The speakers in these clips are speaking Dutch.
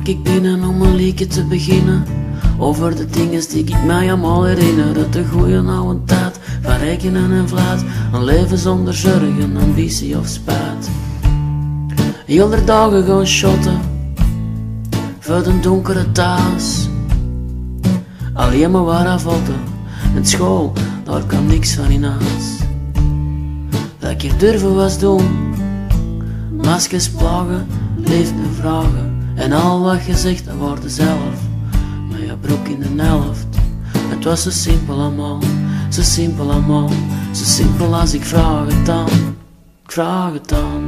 ik binnen om een liedje te beginnen over de dingen die ik mij allemaal herinner. Uit de goeie oude tijd van rekenen en vlaat, een leven zonder zorgen, ambitie of spijt. Heel de dagen gaan shotten voor de donkere thuis. Alleen maar waar afvalten, en school, daar kwam niks van in huis. Dat ik hier durven was doen, maskers plagen, liefde vragen. En al wat gezegd, dat wordt zelf, maar je broek in de helft. Het was zo simpel allemaal, zo simpel allemaal, zo simpel als ik vraag het dan, ik vraag het dan.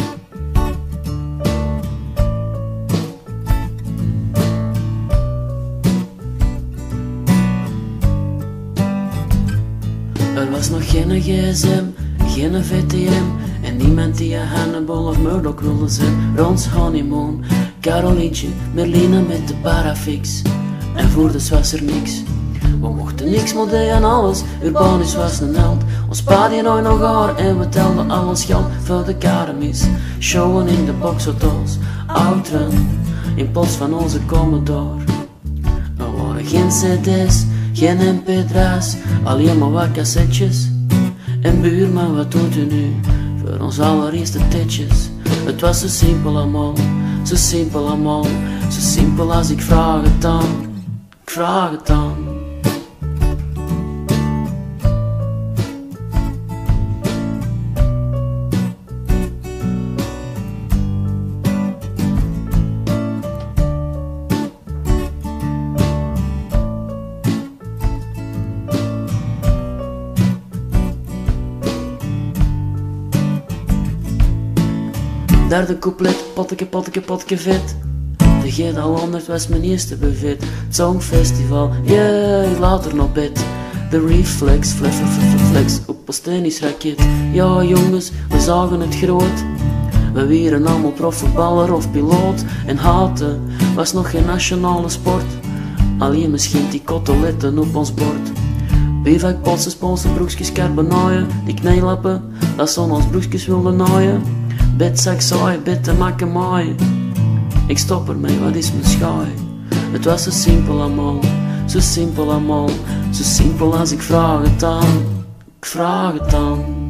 Er was nog geen gsm, geen VTM en niemand die Hannibal of Murdoch wilde zijn. Rons honeymoon, Carolientje, Merline met de parafix. En voor de was er niks. We mochten niks, maar deden alles. Urbanus was een held. Ons pa die nooit nog haar en we telden al ons geld voor de karamis. Showen in de boxhotels, outeren in plaats van onze Commodore. Er waren geen cd's, geen mp3's, alleen maar wat cassettes. En buurman, wat doet u nu voor ons allereerste tetjes? Het was zo simpel allemaal, zo simpel allemaal, zo simpel als ik vraag het dan, ik vraag het dan. Derde couplet, potteke vet. De G100 was mijn eerste buffet. Het Songfestival, yeah, later nog bed. De Reflex, flex, op ons tennisraket. Ja jongens, we zagen het groot. We waren allemaal profvoetballer of piloot. En haten was nog geen nationale sport. Alleen misschien die koteletten op ons bord. Bivakpotsen, sponsorbroekjes, carbonaaien. Die knijlappen, dat ze ons broekjes wilden naaien. Betzak saai, bed te maken mooi. Ik stop ermee, wat is mijn schaai? Het was zo simpel allemaal, zo simpel allemaal, zo simpel als ik vraag het dan, ik vraag het dan.